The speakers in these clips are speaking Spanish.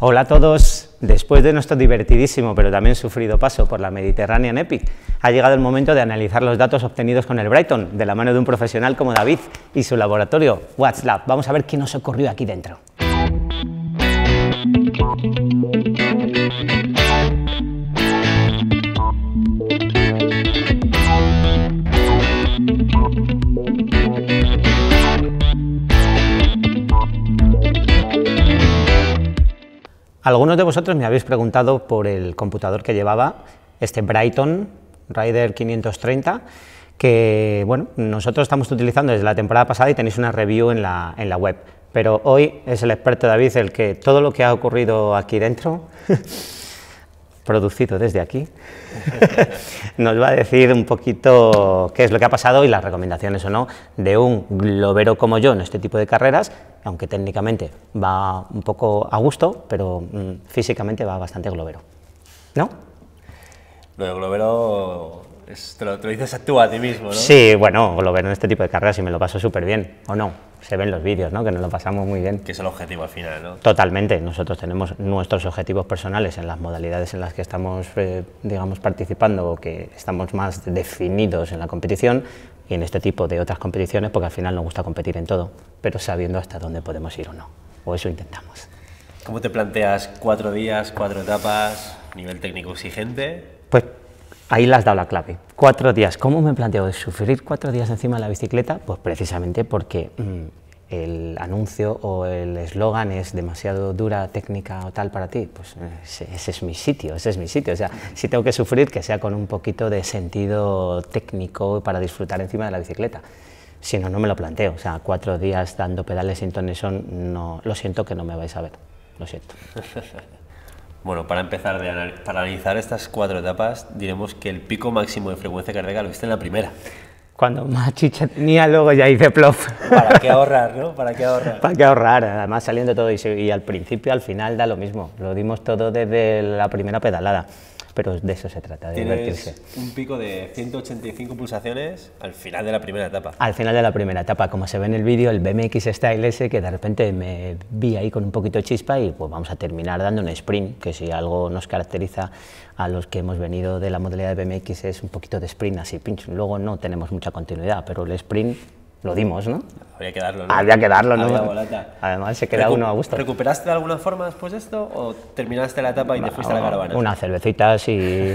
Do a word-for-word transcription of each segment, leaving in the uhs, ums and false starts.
Hola a todos, después de nuestro divertidísimo pero también sufrido paso por la Mediterranean Epic, ha llegado el momento de analizar los datos obtenidos con el Brighton, de la mano de un profesional como David y su laboratorio WatchLab. Vamos a ver qué nos ocurrió aquí dentro. Algunos de vosotros me habéis preguntado por el computador que llevaba, este Brighton Rider quinientos treinta, que bueno, nosotros estamos utilizando desde la temporada pasada y tenéis una review en la, en la web, pero hoy es el experto David el que todo lo que ha ocurrido aquí dentro, producido desde aquí, nos va a decir un poquito qué es lo que ha pasado y las recomendaciones o no de un globero como yo en este tipo de carreras, aunque técnicamente va un poco a gusto, pero mmm, físicamente va bastante globero, ¿no? Lo de globero es, te, lo, te lo dices tú a ti mismo, ¿no? Sí, bueno, globero en este tipo de carreras y me lo paso súper bien, ¿o no? Se ven los vídeos, ¿no? Que nos lo pasamos muy bien. Que es el objetivo al final, ¿no? Totalmente, nosotros tenemos nuestros objetivos personales en las modalidades en las que estamos, eh, digamos, participando o que estamos más definidos en la competición y en este tipo de otras competiciones, porque al final nos gusta competir en todo, pero sabiendo hasta dónde podemos ir o no, o eso intentamos. ¿Cómo te planteas cuatro días, cuatro etapas, nivel técnico exigente? Pues ahí le has dado la clave. Cuatro días. ¿Cómo me planteo de sufrir cuatro días encima de la bicicleta? Pues precisamente porque mmm, el anuncio o el eslogan es demasiado dura, técnica o tal para ti. Pues ese, ese es mi sitio, ese es mi sitio. O sea, si tengo que sufrir, que sea con un poquito de sentido técnico para disfrutar encima de la bicicleta. Si no, no me lo planteo. O sea, cuatro días dando pedales sin ton ni son, no, lo siento que no me vais a ver. Lo siento. Bueno, para empezar, de, para analizar estas cuatro etapas, diremos que el pico máximo de frecuencia cardíaca lo viste en la primera. Cuando más chicha tenía, luego ya hice plof. ¿Para qué ahorrar, no? ¿Para qué ahorrar? ¿Para qué ahorrar? Además saliendo todo y, y al principio, al final da lo mismo. Lo dimos todo desde la primera pedalada. Pero de eso se trata, de divertirse. Tienes un pico de ciento ochenta y cinco pulsaciones al final de la primera etapa. Al final de la primera etapa, como se ve en el vídeo, el B M X Style ese, que de repente me vi ahí con un poquito de chispa y pues vamos a terminar dando un sprint, que si algo nos caracteriza a los que hemos venido de la modalidad de B M X es un poquito de sprint así, pinch. Luego no tenemos mucha continuidad, pero el sprint lo dimos, ¿no? Había que darlo, ¿no? Había que darlo, ¿no? Había volata. Además se queda Recu uno a gusto. ¿Recuperaste de alguna forma después de esto o terminaste la etapa y te fuiste no, a la caravana? Unas cervecitas y,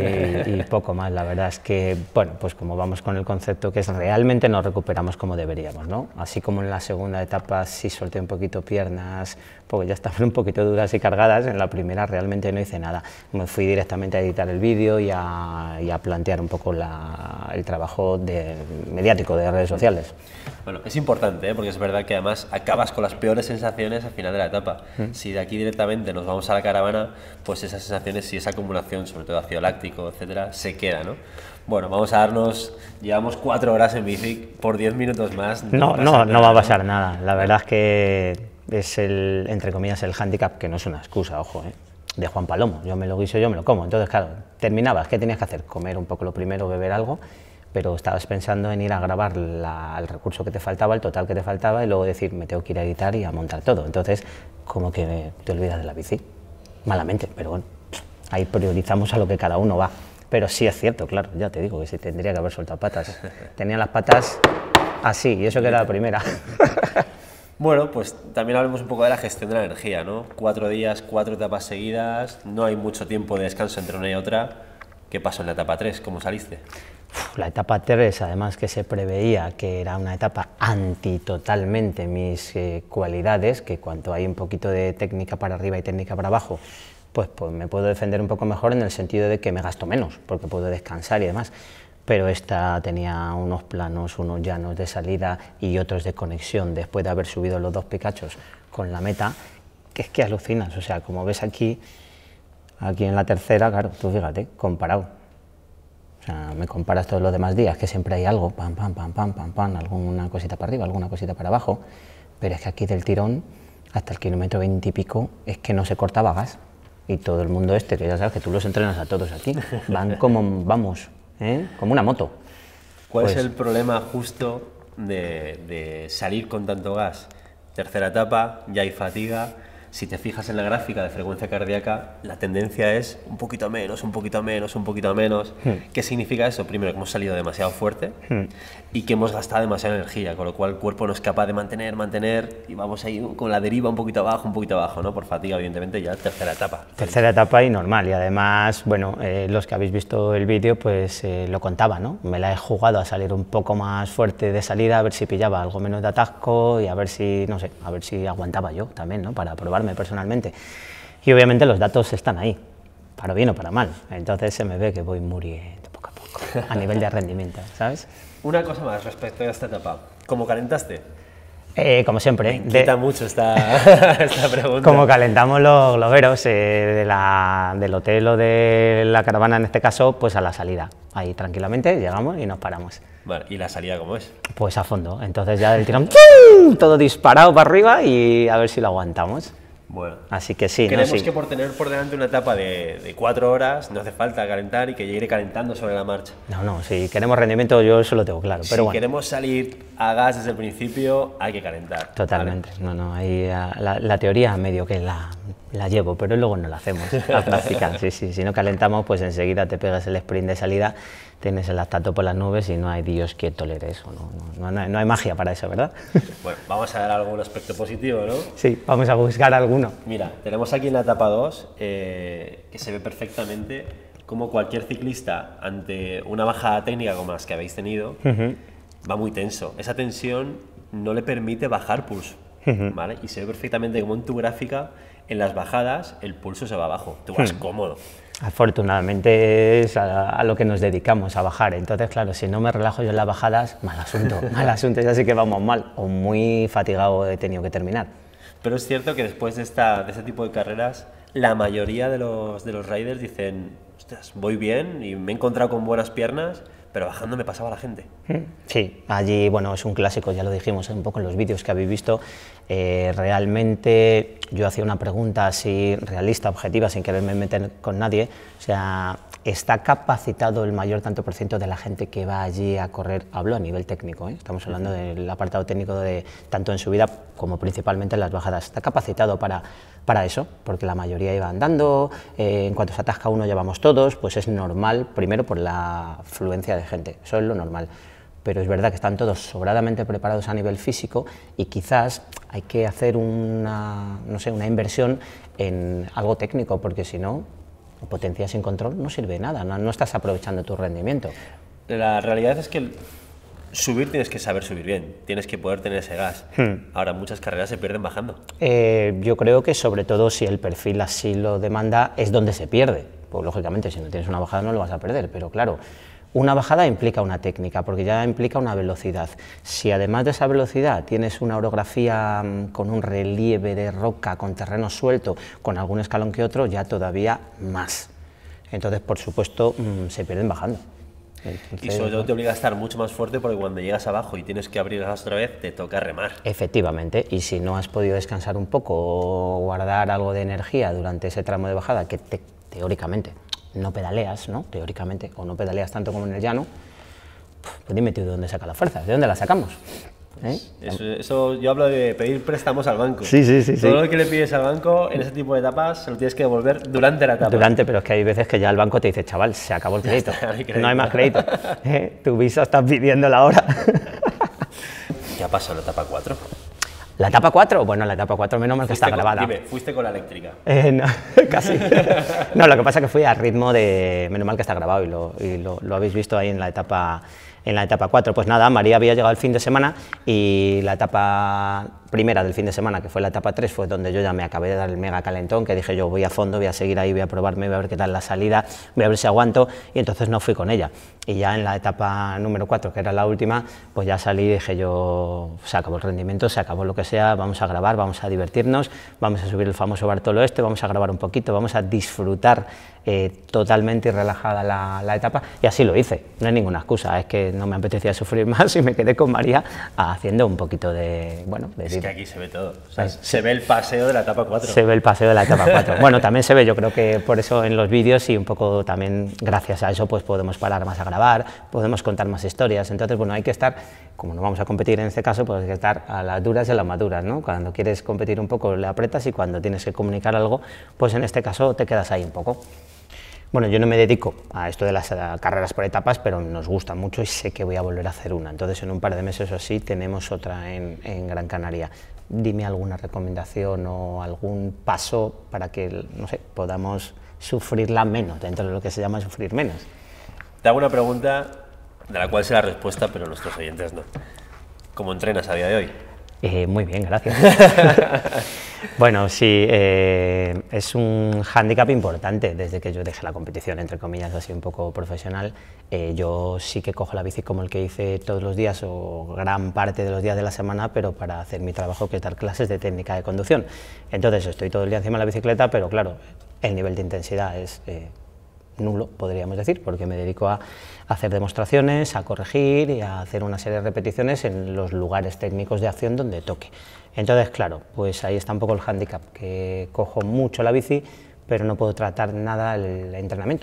y poco más, la verdad es que, bueno, pues como vamos con el concepto que es realmente nos recuperamos como deberíamos, ¿no? Así como en la segunda etapa sí solté un poquito piernas, porque ya estaban un poquito duras y cargadas, en la primera realmente no hice nada. Me fui directamente a editar el vídeo y a, y a plantear un poco la, el trabajo de, mediático de redes sociales. Bueno, es importante, ¿eh? Porque es verdad que además acabas con las peores sensaciones al final de la etapa. Mm. Si de aquí directamente nos vamos a la caravana, pues esas sensaciones y esa acumulación, sobre todo ácido láctico, etcétera, se queda, ¿no? Bueno, vamos a darnos, llevamos cuatro horas en bici, por diez minutos más. No, no, no, no va a pasar nada. La verdad es que es el, entre comillas, el hándicap, que no es una excusa, ojo, ¿eh? De Juan Palomo. Yo me lo guiso, yo me lo como. Entonces, claro, terminabas, ¿qué tenías que hacer? Comer un poco lo primero, beber algo, pero estabas pensando en ir a grabar la, el recurso que te faltaba, el total que te faltaba, y luego decir, me tengo que ir a editar y a montar todo. Entonces, como que te olvidas de la bici, malamente, pero bueno, ahí priorizamos a lo que cada uno va. Pero sí es cierto, claro, ya te digo que sí tendría que haber soltado patas. Tenía las patas así, y eso que era la primera. Bueno, pues también hablemos un poco de la gestión de la energía, ¿no? Cuatro días, cuatro etapas seguidas, no hay mucho tiempo de descanso entre una y otra. ¿Qué pasó en la etapa tres? ¿Cómo saliste? La etapa tres, además que se preveía que era una etapa anti totalmente mis eh, cualidades, que cuando hay un poquito de técnica para arriba y técnica para abajo, pues, pues me puedo defender un poco mejor en el sentido de que me gasto menos, porque puedo descansar y demás. Pero esta tenía unos planos, unos llanos de salida y otros de conexión, después de haber subido los dos Picachos con la meta, que es que alucinas. O sea, como ves aquí, aquí en la tercera, claro, tú fíjate, comparado. O sea, me comparas todos los demás días, que siempre hay algo, pam, pam, pam, pam, pam, pam, alguna cosita para arriba, alguna cosita para abajo, pero es que aquí del tirón, hasta el kilómetro veinte y pico, es que no se cortaba gas. Y todo el mundo este, que ya sabes que tú los entrenas a todos aquí, van como, vamos, ¿eh? Como una moto. ¿Cuál pues, es el problema justo de, de salir con tanto gas? Tercera etapa, ya hay fatiga, si te fijas en la gráfica de frecuencia cardíaca, la tendencia es un poquito menos, un poquito menos, un poquito menos. Hmm. ¿Qué significa eso? Primero, que hemos salido demasiado fuerte hmm. y que hemos gastado demasiada energía, con lo cual el cuerpo no es capaz de mantener, mantener, y vamos ahí con la deriva un poquito abajo, un poquito abajo, ¿no? Por fatiga, evidentemente, ya tercera etapa. Tercera etapa y normal, y además, bueno, eh, los que habéis visto el vídeo, pues eh, lo contaba, ¿no? Me la he jugado a salir un poco más fuerte de salida, a ver si pillaba algo menos de atasco y a ver si, no sé, a ver si aguantaba yo también, ¿no? Para probarme personalmente. Y obviamente los datos están ahí, para bien o para mal. Entonces se me ve que voy muriendo poco a poco, a nivel de rendimiento, ¿sabes? Una cosa más respecto a esta etapa. ¿Cómo calentaste? Eh, como siempre. Me inquieta de, mucho esta, esta pregunta. Como calentamos los globeros eh, de la, del hotel o de la caravana, en este caso, pues a la salida. Ahí tranquilamente llegamos y nos paramos. Vale, ¿y la salida cómo es? Pues a fondo. Entonces ya del tirón, todo disparado para arriba y a ver si lo aguantamos. Bueno, así que sí. Creemos no, sí. que por tener por delante una etapa de, de cuatro horas no hace falta calentar y que llegue calentando sobre la marcha. No, no, si queremos rendimiento yo eso lo tengo claro. Pero si bueno. queremos salir a gas desde el principio hay que calentar. Totalmente. ¿Vale? No, no, ahí la, la teoría medio que la, la llevo, pero luego no la hacemos, la práctica. Sí, sí, si no calentamos pues enseguida te pegas el sprint de salida, tienes el lactato por las nubes y no hay Dios que tolere eso. No, no, no, hay, no hay magia para eso, ¿verdad? Bueno, vamos a ver algún aspecto positivo, ¿no? Sí, vamos a buscar alguno. Mira, tenemos aquí en la etapa dos eh, que se ve perfectamente cómo cualquier ciclista ante una bajada técnica como las que habéis tenido uh-huh. va muy tenso. Esa tensión no le permite bajar pulso, uh-huh. ¿vale? Y se ve perfectamente como en tu gráfica, en las bajadas el pulso se va abajo, tú vas uh-huh. cómodo. Afortunadamente es a, a lo que nos dedicamos, a bajar. Entonces, claro, si no me relajo yo en las bajadas, mal asunto, mal asunto, ya sé que vamos mal, o muy fatigado he tenido que terminar. Pero es cierto que después de, esta, de este tipo de carreras, la mayoría de los, de los riders dicen, ostras, voy bien y me he encontrado con buenas piernas, pero bajando me pasaba la gente. Sí, allí, bueno, es un clásico, ya lo dijimos un poco en los vídeos que habéis visto. Eh, realmente yo hacía una pregunta así realista, objetiva, sin quererme meter con nadie. O sea, ¿está capacitado el mayor tanto por ciento de la gente que va allí a correr? Hablo a nivel técnico, ¿eh? Estamos hablando del apartado técnico de tanto en subida como principalmente en las bajadas. ¿Está capacitado para, para eso? Porque la mayoría iba andando, eh, en cuanto se atasca uno ya vamos todos, pues es normal, primero por la fluencia de gente, eso es lo normal. Pero es verdad que están todos sobradamente preparados a nivel físico y quizás hay que hacer una, no sé, una inversión en algo técnico, porque si no, potencia sin control no sirve de nada, no, no estás aprovechando tu rendimiento. La realidad es que el subir tienes que saber subir bien, tienes que poder tener ese gas. Hmm. Ahora, muchas carreras se pierden bajando. Eh, yo creo que sobre todo si el perfil así lo demanda, es donde se pierde. Pues lógicamente, si no tienes una bajada no lo vas a perder, pero claro, una bajada implica una técnica, porque ya implica una velocidad. Si además de esa velocidad tienes una orografía con un relieve de roca, con terreno suelto, con algún escalón que otro, ya todavía más. Entonces, por supuesto, mmm, se pierden bajando. Entonces, y sobre todo te obliga a estar mucho más fuerte, porque cuando llegas abajo y tienes que abrir gas otra vez, te toca remar. Efectivamente, y si no has podido descansar un poco o guardar algo de energía durante ese tramo de bajada, que te, teóricamente no pedaleas, ¿no? Teóricamente, o no pedaleas tanto como en el llano, pues dime tú de dónde saca la fuerza, ¿de dónde la sacamos? ¿Eh? Eso, eso yo hablo de pedir préstamos al banco. Sí, sí, sí. Todo sí. lo que le pides al banco en ese tipo de etapas se lo tienes que devolver durante la etapa. Durante, pero es que hay veces que ya el banco te dice, chaval, se acabó el crédito, no hay, crédito. No hay más crédito. ¿Eh? Tu visa estás pidiendo la hora. ¿Qué ha pasado en la etapa cuatro? ¿La etapa cuatro? Bueno, la etapa cuatro menos mal que está con, grabada. Dime, ¿fuiste con la eléctrica? Eh, no, casi. No, lo que pasa es que fui a ritmo de... Menos mal que está grabado y lo, y lo, lo habéis visto ahí en la etapa... En la etapa cuatro, pues nada, María había llegado el fin de semana y la etapa primera del fin de semana, que fue la etapa tres, fue donde yo ya me acabé de dar el mega calentón, que dije yo voy a fondo, voy a seguir ahí, voy a probarme, voy a ver qué tal la salida, voy a ver si aguanto, y entonces no fui con ella. Y ya en la etapa número cuatro, que era la última, pues ya salí y dije yo, se acabó el rendimiento, se acabó lo que sea, vamos a grabar, vamos a divertirnos, vamos a subir el famoso Bartolo este, vamos a grabar un poquito, vamos a disfrutar eh, totalmente y relajada la, la etapa, y así lo hice, no hay ninguna excusa, es que no me apetecía sufrir más y me quedé con María haciendo un poquito de, bueno, de Es vida. que aquí se ve todo, o sea, se, se ve el paseo de la etapa cuatro. Se ve el paseo de la etapa cuatro. Bueno, también se ve, yo creo que por eso en los vídeos y un poco también gracias a eso pues podemos parar más a grabar, podemos contar más historias, entonces bueno, hay que estar, como no vamos a competir en este caso, pues hay que estar a las duras y a las maduras, ¿no? Cuando quieres competir un poco le apretas y cuando tienes que comunicar algo, pues en este caso te quedas ahí un poco. Bueno, yo no me dedico a esto de las carreras por etapas, pero nos gusta mucho y sé que voy a volver a hacer una. Entonces, en un par de meses o así, tenemos otra en, en Gran Canaria. Dime alguna recomendación o algún paso para que, no sé, podamos sufrirla menos, dentro de lo que se llama sufrir menos. Te hago una pregunta de la cual sé la respuesta, pero nuestros oyentes no. ¿Cómo entrenas a día de hoy? Eh, muy bien, gracias. Bueno, sí, eh, es un hándicap importante desde que yo dejé la competición, entre comillas, así un poco profesional. Eh, yo sí que cojo la bici como el que hice todos los días o gran parte de los días de la semana, pero para hacer mi trabajo, que es dar clases de técnica de conducción. Entonces estoy todo el día encima de la bicicleta, pero claro, el nivel de intensidad es eh, nulo, podríamos decir, porque me dedico a hacer demostraciones, a corregir y a hacer una serie de repeticiones en los lugares técnicos de acción donde toque. Entonces, claro, pues ahí está un poco el hándicap, que cojo mucho la bici, pero no puedo tratar nada el entrenamiento.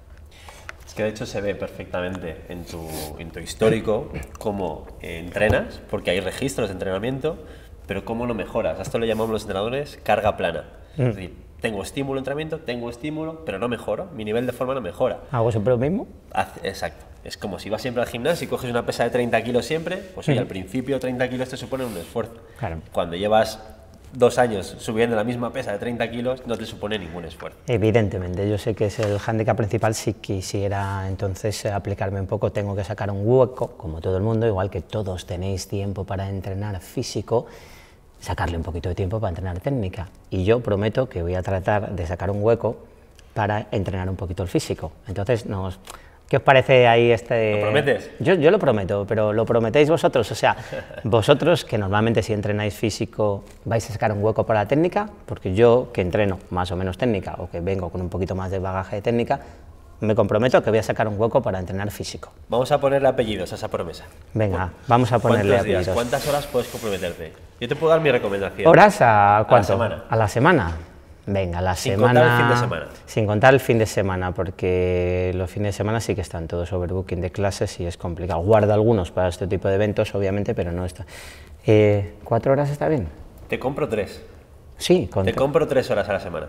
Es que de hecho se ve perfectamente en tu, en tu histórico cómo eh, entrenas, porque hay registros de entrenamiento, pero cómo lo mejoras. A esto lo llamamos los entrenadores carga plana. Mm. Es decir, tengo estímulo, entrenamiento, tengo estímulo, pero no mejoro, mi nivel de forma no mejora. ¿Hago siempre lo mismo? Hace, exacto. Es como si vas siempre al gimnasio y coges una pesa de treinta kilos siempre, pues oye, uh-huh. al principio treinta kilos te suponen un esfuerzo. Claro. Cuando llevas dos años subiendo la misma pesa de treinta kilos, no te supone ningún esfuerzo. Evidentemente, yo sé que es el hándicap principal. Si quisiera entonces aplicarme un poco, tengo que sacar un hueco, como todo el mundo, igual que todos tenéis tiempo para entrenar físico, sacarle un poquito de tiempo para entrenar técnica. Y yo prometo que voy a tratar de sacar un hueco para entrenar un poquito el físico. Entonces, nos... ¿qué os parece ahí este...? ¿Lo prometes? Yo, yo lo prometo, pero ¿lo prometéis vosotros? O sea, vosotros que normalmente si entrenáis físico vais a sacar un hueco para la técnica, porque yo que entreno más o menos técnica o que vengo con un poquito más de bagaje de técnica, me comprometo a que voy a sacar un hueco para entrenar físico. Vamos a ponerle apellidos a esa promesa. Venga, vamos a ponerle ¿Cuántos días, apellidos? ¿Cuántas horas puedes comprometerte? Yo te puedo dar mi recomendación. ¿Horas a cuánto? A la semana. ¿A la semana? Venga, la sin semana... Sin contar el fin de semana. Sin contar el fin de semana, porque los fines de semana sí que están todos overbooking de clases y es complicado. Guardo algunos para este tipo de eventos, obviamente, pero no está. Eh, ¿Cuatro horas está bien? Te compro tres. Sí, con... Te compro tres horas a la semana.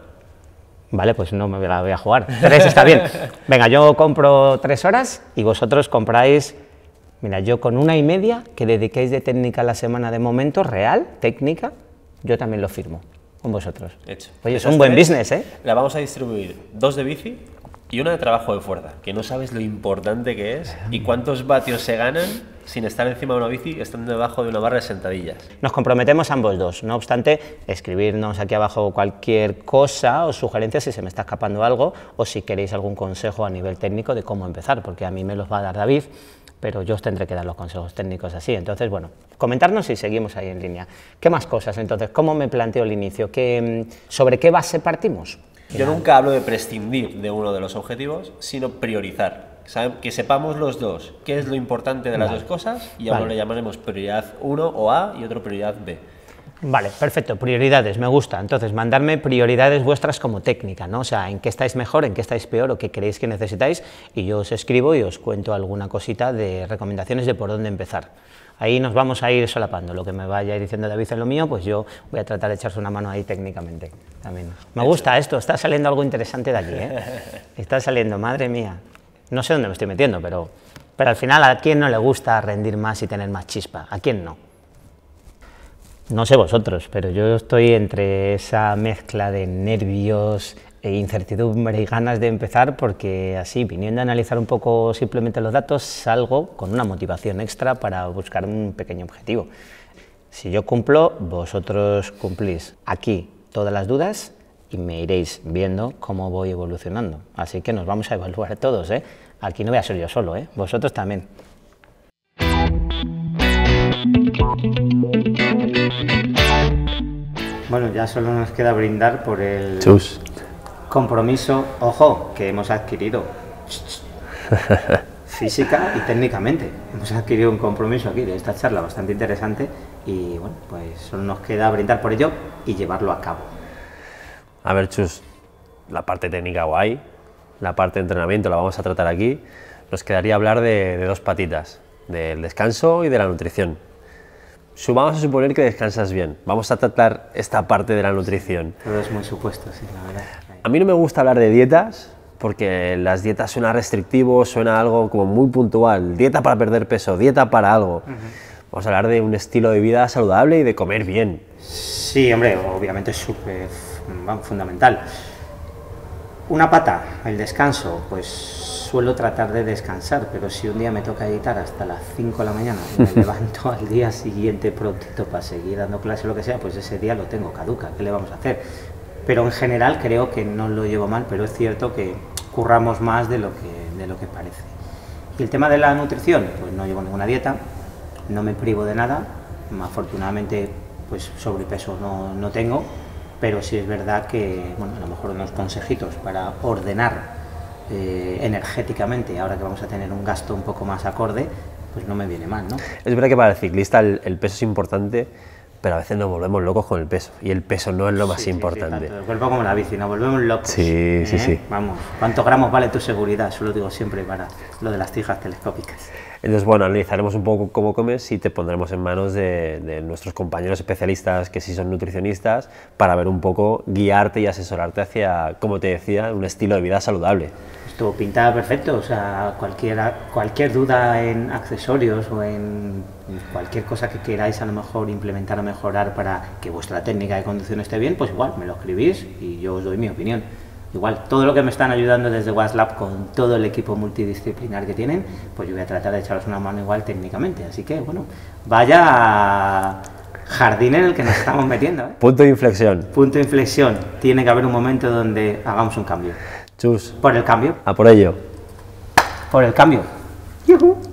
Vale, pues no me la voy a jugar. Tres está bien. Venga, yo compro tres horas y vosotros compráis... Mira, yo con una y media que dediquéis de técnica a la semana de momento, real, técnica, yo también lo firmo con vosotros. Hecho. Oye, es un buen business, ¿eh? La vamos a distribuir dos de bici y una de trabajo de fuerza, que no sabes lo importante que es y cuántos vatios se ganan sin estar encima de una bici, estando debajo de una barra de sentadillas. Nos comprometemos ambos dos, no obstante, escribirnos aquí abajo cualquier cosa o sugerencia si se me está escapando algo o si queréis algún consejo a nivel técnico de cómo empezar, porque a mí me los va a dar David, pero yo os tendré que dar los consejos técnicos así. Entonces, bueno, comentarnos y seguimos ahí en línea. ¿Qué más cosas? Entonces, ¿cómo me planteo el inicio? ¿Qué, ¿Sobre qué base partimos? Yo nunca hablo de prescindir de uno de los objetivos, sino priorizar. Que sepamos los dos qué es lo importante de las vale. dos cosas y a uno vale. le llamaremos prioridad uno o A y otro prioridad B. Vale, perfecto, prioridades, me gusta. Entonces, mandarme prioridades vuestras como técnica, ¿no? O sea, en qué estáis mejor, en qué estáis peor o qué creéis que necesitáis y yo os escribo y os cuento alguna cosita de recomendaciones de por dónde empezar. Ahí nos vamos a ir solapando, lo que me vaya diciendo David en lo mío, pues yo voy a tratar de echarse una mano ahí técnicamente también. Me gusta esto, está saliendo algo interesante de aquí, ¿eh? Está saliendo, madre mía. No sé dónde me estoy metiendo, pero, pero al final, ¿a quién no le gusta rendir más y tener más chispa? ¿A quién no? No sé vosotros, pero yo estoy entre esa mezcla de nervios, e incertidumbre y ganas de empezar, porque así, viniendo a analizar un poco simplemente los datos, salgo con una motivación extra para buscar un pequeño objetivo. Si yo cumplo, vosotros cumplís. Aquí todas las dudas y me iréis viendo cómo voy evolucionando. Así que nos vamos a evaluar todos, ¿eh? Aquí no voy a ser yo solo, ¿eh? Vosotros también. Bueno, ya solo nos queda brindar por el Chus. compromiso, ojo, que hemos adquirido. física y técnicamente. Hemos adquirido un compromiso aquí de esta charla bastante interesante y bueno, pues solo nos queda brindar por ello y llevarlo a cabo. A ver, Chus, la parte técnica guay, la parte de entrenamiento la vamos a tratar aquí. Nos quedaría hablar de, de dos patitas, del descanso y de la nutrición. Vamos a suponer que descansas bien, vamos a tratar esta parte de la nutrición. Todo es muy supuesto, sí, la verdad. A mí no me gusta hablar de dietas, porque las dietas suena restrictivo, suena algo como muy puntual, dieta para perder peso, dieta para algo. Uh-huh. Vamos a hablar de un estilo de vida saludable y de comer bien. Sí, hombre, obviamente es súper fundamental. Una pata, el descanso, pues suelo tratar de descansar, pero si un día me toca editar hasta las cinco de la mañana y me levanto al día siguiente prontito para seguir dando clase o lo que sea, pues ese día lo tengo caduca, ¿qué le vamos a hacer? Pero en general creo que no lo llevo mal, pero es cierto que curramos más de lo que, de lo que parece. Y el tema de la nutrición, pues no llevo ninguna dieta, no me privo de nada, afortunadamente pues sobrepeso no, no tengo, pero sí es verdad que, bueno, a lo mejor unos consejitos para ordenar eh, energéticamente, ahora que vamos a tener un gasto un poco más acorde, pues no me viene mal, ¿no? Es verdad que para el ciclista el, el peso es importante, pero a veces nos volvemos locos con el peso, y el peso no es lo más sí, importante. Sí, sí, el cuerpo como la bici, nos volvemos locos. Sí, ¿eh? sí, sí. Vamos, ¿cuántos gramos vale tu seguridad? Eso lo digo siempre para lo de las tijas telescópicas. Entonces, bueno, analizaremos un poco cómo comes y te pondremos en manos de, de nuestros compañeros especialistas que sí son nutricionistas para ver un poco, guiarte y asesorarte hacia, como te decía, un estilo de vida saludable. Esto pinta perfecto, o sea, cualquier, cualquier duda en accesorios o en cualquier cosa que queráis a lo mejor implementar o mejorar para que vuestra técnica de conducción esté bien, pues igual me lo escribís y yo os doy mi opinión. Igual, todo lo que me están ayudando desde WhatsApp con todo el equipo multidisciplinar que tienen, pues yo voy a tratar de echaros una mano igual técnicamente. Así que, bueno, vaya jardín en el que nos estamos metiendo, ¿eh? Punto de inflexión. Punto de inflexión. Tiene que haber un momento donde hagamos un cambio. Chus. Por el cambio. A por ello. Por el cambio. ¡Yujú!